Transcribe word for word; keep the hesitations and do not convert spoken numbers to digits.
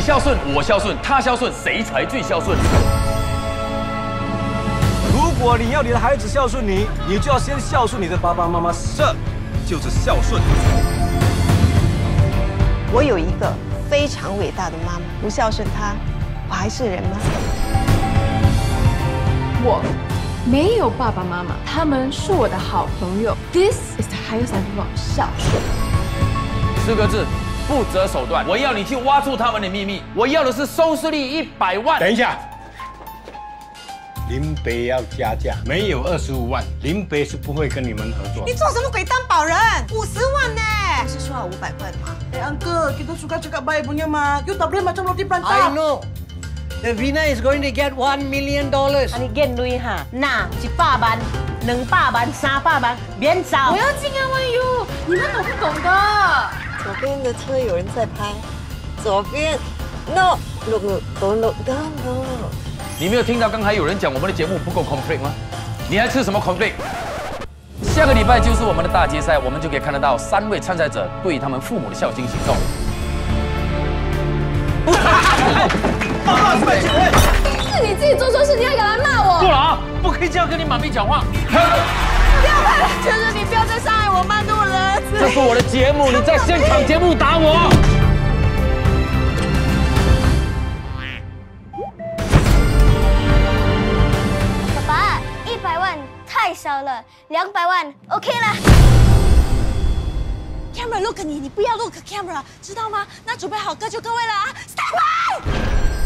孝顺，我孝顺，他孝顺，谁才最孝顺？ 如果你要你的孩子孝顺你，你就要先孝顺你的爸爸妈妈，这就是孝顺。 我有一个非常伟大的妈妈，不孝顺她，我还是人吗？ 我没有爸爸妈妈，他们是我的好朋友。This is the highest level of 孝顺。 四个字。 不择手段，我要你去挖出他们的秘密。我要的是收视率一百万。 等一下，林北要加价，没有二十五万，林北是不会跟你们合作。 你做什么鬼担保人？五十万呢？不是说好五百块的吗？ Eh uncle, kita suka cakap baik punya mah. You tak boleh macam roti prantau. I know. The winner is going to get one million dollars. 你见对哈，那一百万、两百万、三百万，免走。 我要进啊 ，Y U， 你们懂不懂的？ 左边的车有人在拍，左边 no look look don't look don't look。 你没有听到刚才有人讲我们的节目不够 complete 吗？你还吃什么 complete？ 下个礼拜就是我们的大决赛，我们就可以看得到三位参赛者对他们父母的孝心行动。 是你自己做错事情，还敢来骂我？ 够了啊！不可以这样跟你妈咪讲话。 不要拍了，求求你不要再伤害我曼度的儿子。 这是我的节目，你在现场节目打我。 爸爸，一百万太少了，两百万 OK 了。 Camera look 你，你不要 look camera， 知道吗？那准备好歌就各位了啊 ，Stand by。